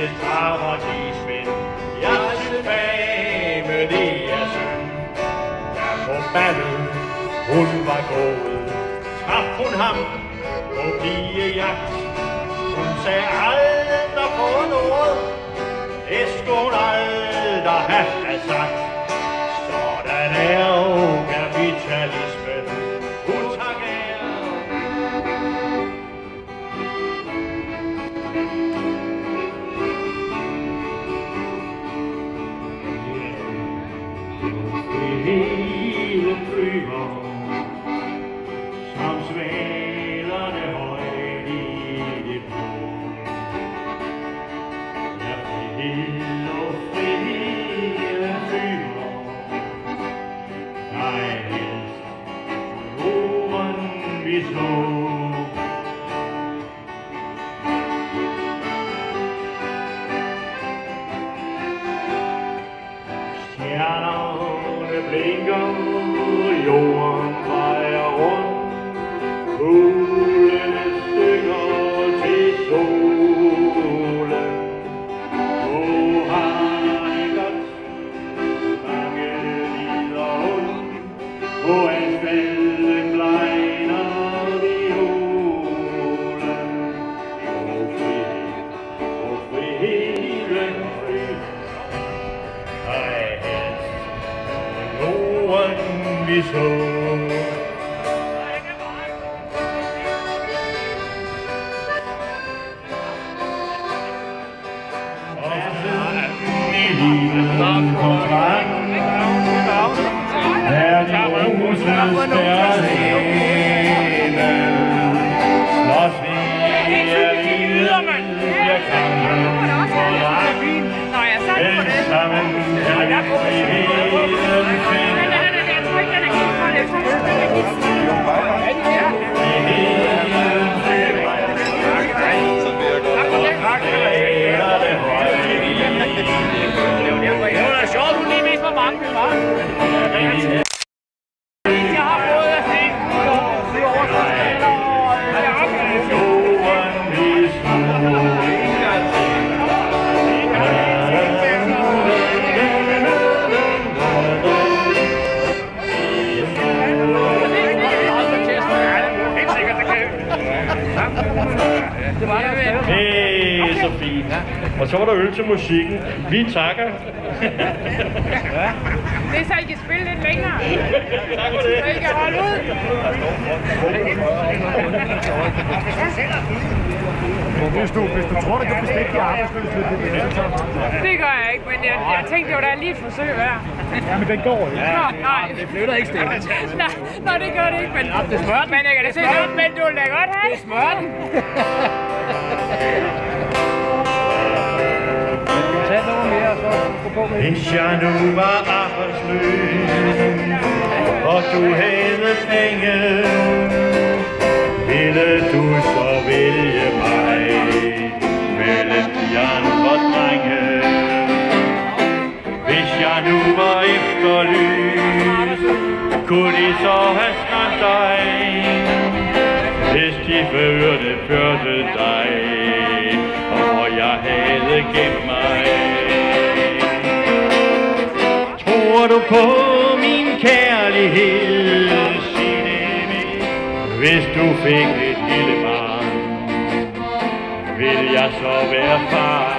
straffer de Svend. Jeg synes fame, det er synd. Jeg forbandet, hun var gået. Traf hun ham på pigejagt. Hun sagde aldrig på noget. Det skulle hun aldrig have sagt. Sådan er jo kapitalismen. Utak er. Hele flyver som svalerne højt i det blå. Ja, frihed og frihed flyver. Nej, helst jorden vi så. Stjernerne blinker, jorden drejer rundt, fuglene synger til solen. Hvor har de godt, mange lider ondt, på asfalten blegner violen. O friheden fri, ej helst jorden vi så. Det er så fint. Og så var der øl til musikken. Vi takker. Det er så, I kan spille lidt længere. Tak for det. Så I kan holde ud. Hvis du tror, du kan bestikke de arbejdsløse, det gør jeg ikke, men jeg tænkte, det var da lige et forsøg værd. Ja, men den går ikke. Nå, nej. Det flytter ikke stille. Nå, det gør det ikke, men... Det er smørten. Men jeg kan da se noget, men du vil da godt have. Det er smørten. Tag noget mere, og så gå på med. Hvis jeg nu var arbejdsløs, og du havde penge, ville du så vælge mig mellem de andre drenge? Hvis jeg nu var efterlyst, kunne de så have skræmt dig, hvis de førte dig, og hvor jeg havde gemt mig. Tror du på min kærlighed, sig det, hvis du fik et lille barn, vil jeg så være far?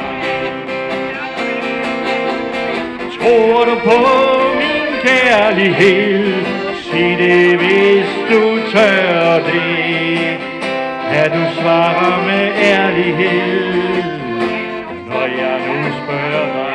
Tror du på min kærlighed, sig det, hvis du tør det, at du svarer med ærlighed, når jeg nu spørger dig.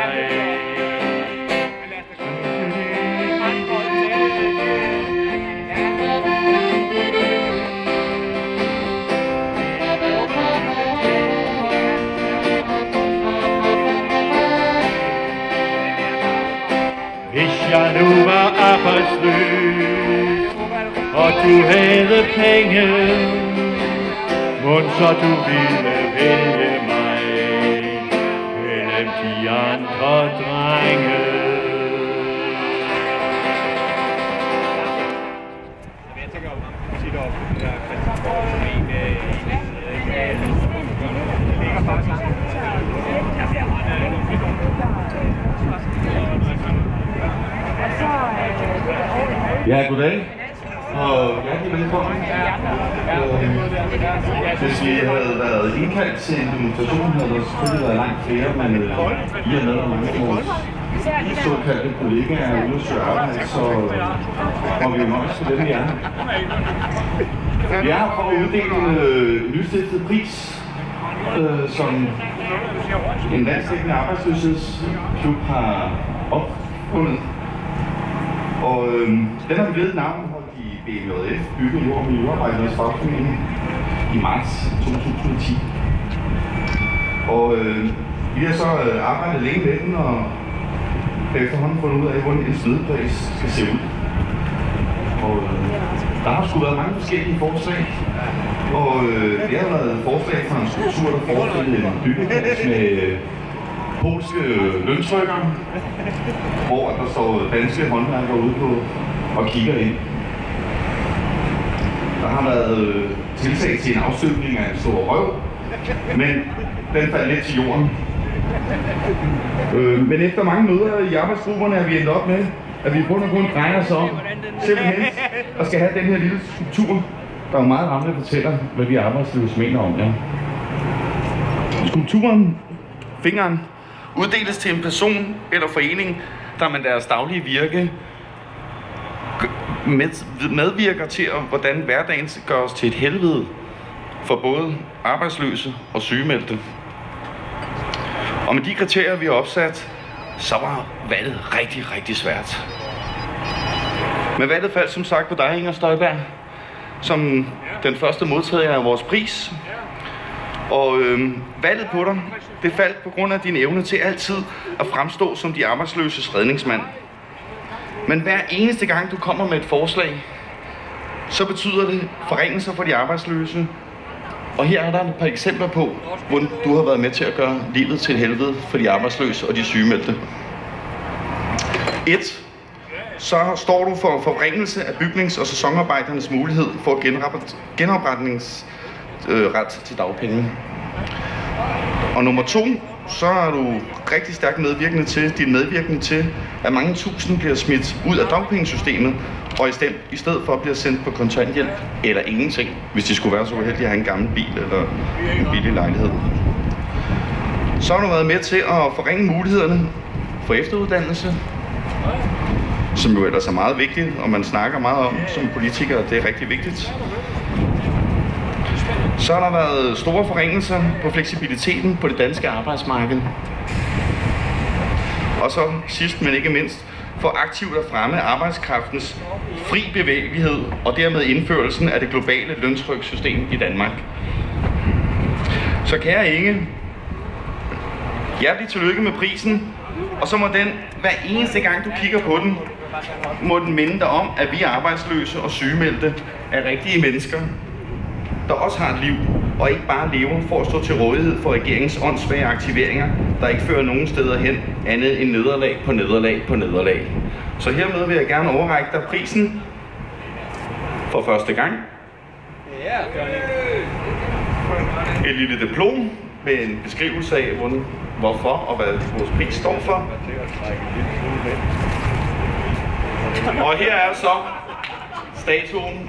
Hvis jeg nu var arbejdsløs, og du havde penge, mon så du ville vælge mig mellem de andre drenge. Jeg tænker om sit op, der er Ja, goddag. Og hjertelig velkommen. Hvis vi havde været indkaldt til en demonstration, havde der selvfølgelig været langt flere, men I har lavet mange af vores såkaldte kollegaer ude at søge arbejde, så må vi jo nok for dem, vi er. Vi er her for at uddele en nystiftet pris, som en landsdækkende arbejdsløshedsklub har opfundet. Og den har vi givet navn i BMJF, Bygge- og Jord- og Miljøarbejdernes Fagforening, i marts 2010. Og vi har så arbejdet længe med den, og efterhånden fundet ud af, hvordan en smideplads skal se ud. Og der har sgu været mange forskellige forslag. Og det har været forslag fra en struktur, der forestillede en byggeplads med polske løntrykkere, hvor der står danske håndværkere ude på og kigger ind. Der har været tiltag til en afstøbning af en stor røv, men den faldt lidt til jorden. Men efter mange møder i arbejdsgrupperne er vi endt op med, at vi på grund af grund drejer os om simpelthen at skal have den her lille skulptur, der er meget ramt fortæller, hvad vi arbejdsløse mener om. Ja. Skulpturen, fingeren, uddeles til en person eller forening, der med deres daglige virke medvirker til, hvordan hverdagen gøres til et helvede for både arbejdsløse og sygemeldte. Og med de kriterier, vi har opsat, så var valget rigtig, rigtig svært. Men valget faldt som sagt på dig, Inger Støjberg, som den første modtager af vores pris. Og valget på dig, det faldt på grund af din evne til altid at fremstå som de arbejdsløses redningsmand. Men hver eneste gang du kommer med et forslag, så betyder det forringelser for de arbejdsløse. Og her er der et par eksempler på, hvordan du har været med til at gøre livet til et helvede for de arbejdsløse og de sygemeldte. 1. Så står du for forringelse af bygnings- og sæsonarbejdernes mulighed for genopretningsret til dagpenge. Og nummer 2, så er du rigtig stærkt medvirkende til, at mange tusind bliver smidt ud af dagpengesystemet, og i stedet for bliver sendt på kontanthjælp eller ingenting, hvis de skulle være så uheldige at have en gammel bil eller en billig lejlighed. Så har du været med til at forringe mulighederne for efteruddannelse, som jo ellers er meget vigtigt, og man snakker meget om som politiker, det er rigtig vigtigt. Så har der været store forringelser på fleksibiliteten på det danske arbejdsmarked. Og så sidst, men ikke mindst, for aktivt at fremme arbejdskraftens fri bevægelighed og dermed indførelsen af det globale løntrykssystem i Danmark. Så kære Inge, hjertelig tillykke med prisen, og så må den, hver eneste gang du kigger på den, må den minde dig om, at vi arbejdsløse og sygemeldte er rigtige mennesker, der også har et liv, og ikke bare lever for at stå til rådighed for regeringens åndssvage aktiveringer, der ikke fører nogen steder hen, andet end nederlag på nederlag på nederlag. Så hermed vil jeg gerne overrække dig prisen for første gang. Et lille diplom med en beskrivelse af, hvorfor og hvad vores pris står for. Og her er så statuen.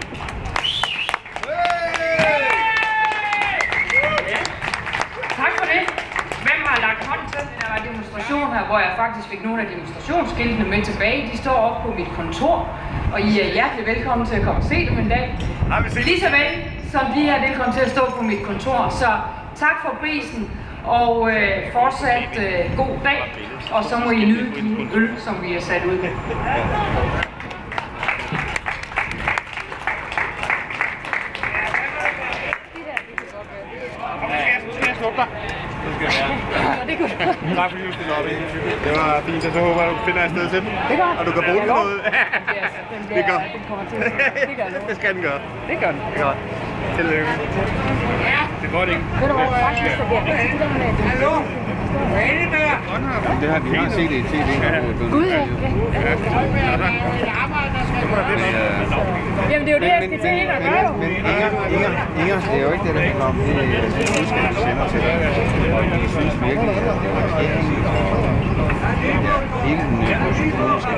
Tak for det. Hvem har lagt hånd til? Der var demonstration her, hvor jeg faktisk fik nogle af demonstrationsskiltene med tilbage. De står oppe på mit kontor, og I er hjertelig velkommen til at komme og se dem en dag. Lige så vel som de her, det kommer til at stå på mit kontor. Så tak for prisen, og fortsat god dag. Og så må I nyde de øl, som vi har sat ud. Tak fordi du stiller op i. Det var fint, og så håber jeg, at du finder et sted til den. Det gør. Og du kan bruge den noget. Det gør. Det skal den gøre. Det gør den. Det gør. Tillykke. Det går det ikke. Ved du hvad, faktisk er det hallo? Hvad er det der? Det har de set i tv. Gud, ja. Jamen det er jo det, jeg skal til ind og gøre. Men Inger, det er jo ikke det, der handler om. Det er budskab, du sender til dig. Og de synes virkelig, at det er regeringen hele den økonomiske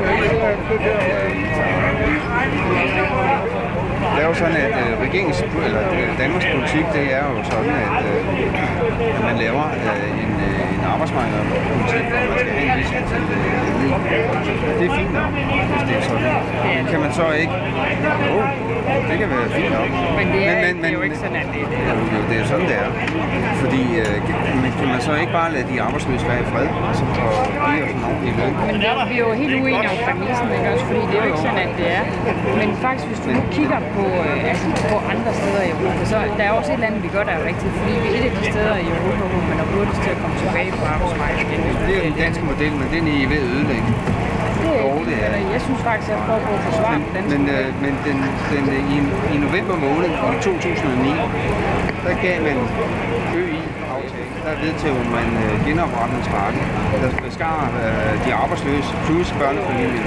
det er jo sådan, at Danmarks politik, det er jo sådan, at man laver en arbejdsmarkedspolitik, hvor man skal have en vis antal ledige. Det er fint nok, hvis det er sådan. Kan man så ikke? Jo, det kan være fint nok. Men det er jo ikke sådan, at det er. Jo, det er sådan, det er. Fordi kan man så ikke bare lade de arbejdsløse være i fred, altså for give os en ordentlig løn? Men vi er jo helt uenige om præmissen, ikke også? Fordi det er jo ikke sådan, at det er. Men faktisk, hvis du nu kigger på andre steder i Europa, så der er også et eller andet, vi gør, der er rigtigt. Fordi vi er et af de steder i Europa, hvor man er hurtigst til at komme tilbage på arbejdsmarkedet igen. Det er jo den danske model, men den er I ved at ødelægge. Jeg synes faktisk, at jeg prøver på at forsvare den danske model. Men i november måned i 2009, der gav man ØI-aftalen. Der vedtog man genopretningspakken, der beskar de arbejdsløse plus børnefamilier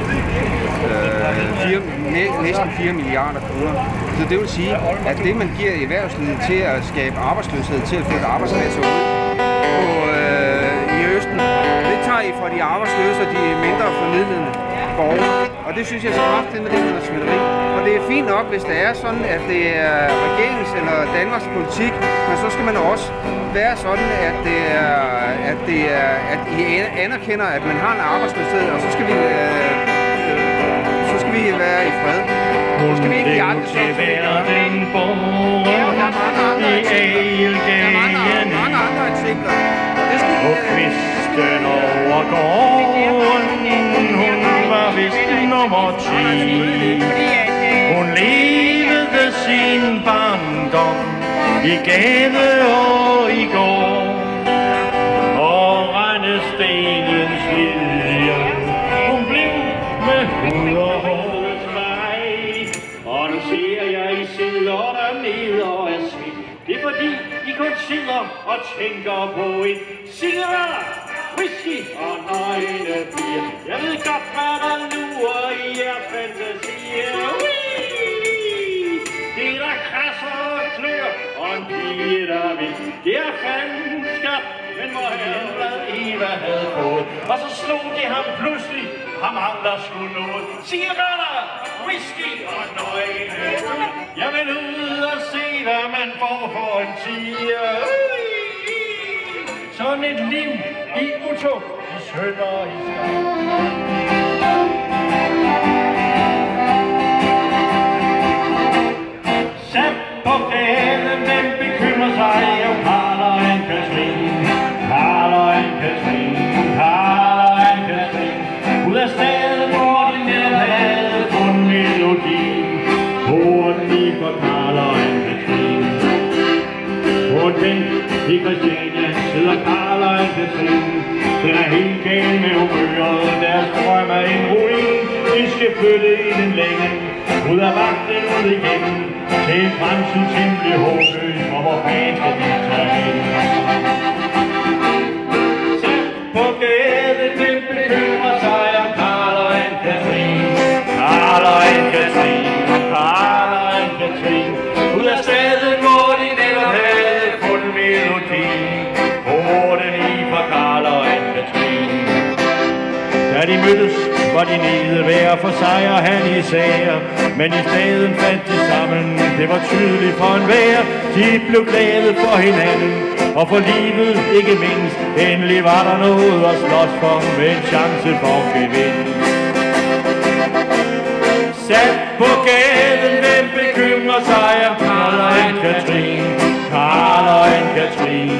næsten 4 milliarder kroner. Så det vil sige, at det man giver erhvervslivet til at skabe arbejdsløshed, til at flytte arbejdspladser ud i Østen, det tager I fra de arbejdsløse og de mindre formidlende borgere. Og det synes jeg så kraftigt med det med smitteri. Og det er fint nok, hvis det er sådan, at det er regeringens eller Danmarks politik, men så skal man også være sådan, at I anerkender, at man har en arbejdsløshed, og så skal vi være i fred. Så skal vi ikke jagte sådan. Der er mange andre eksempler. Og kvisten over gården, hun var vist nummer 10. Hun levede sin barndom i gade og i går. Og rendestenens lilje, hun blev med hud og hårets vej. Og nu ser jeg, I sidder dernede og er smidt. Det er fordi, I kun sidder og tænker på et cigaretter, whisky og nøgne piger. Jeg ved godt, hvad der lurer i jeres fantasier. Det er der krasser og klør, og en pige, der vil. Det er fanden skab, men hvor herre hvad Eva havde fået. Og så slog de ham pludselig, ham andre skulle noget. Cigaretter, whisky og nøgne. Jeg vil ud og se, hvad man får for en tiger. Sådan et liv i utug, i søn og i skam. Sat på gaden, den bekymrer sig om Karl og Anne-Katrin. Karl og Anne-Katrin, Karl og Anne-Katrin. Ud af staden, hvor de netop havde fundet melodien. Porten i for Karl og Anne-Katrin. På en bænk i Christiania sidder Karl og Anne-Katrin. Den er helt gal med humøret, deres drøm er en ruin. De skal flytte i den længe, ud af vagten ud igen. Til fremtiden simpelthen håbløs, og hvor fanden skal de tage hen? Sæt på gaden, den bekymrer sig om Karl og Anne-Katrin. Karl og Anne-Katrin, Karl og Anne-Katrin. Ud af stedet, hvor de netop havde fundet melodien. Porten i for Karl og Anne-Katrin. Da de mødtes, var de nede hver for sig og han især. Men i staden fandt de sammen, det var tydeligt for enhver. De blev glade for hinanden, og for livet ikke mindst. Endelig var der noget at slås for, med en chance for at vinde. Sat på gaden, hvem bekymrer sig om Karl og Anne-Katrin? Karl og Anne-Katrin.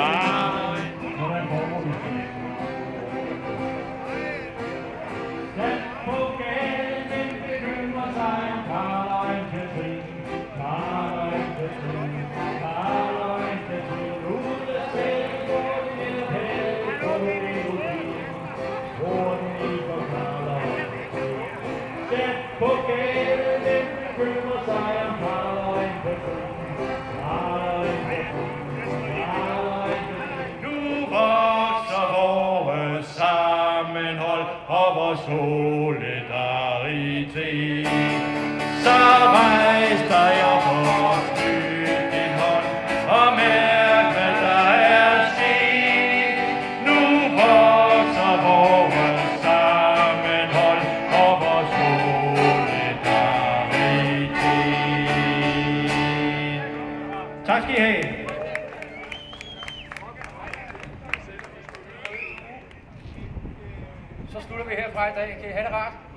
Solidaritet. Så rejs dig op og knyt din hånd og mærk, hvad der er sket. Nu vokser vores Tak skal I have. Så slutter vi herfra i dag. Kan I have det rart?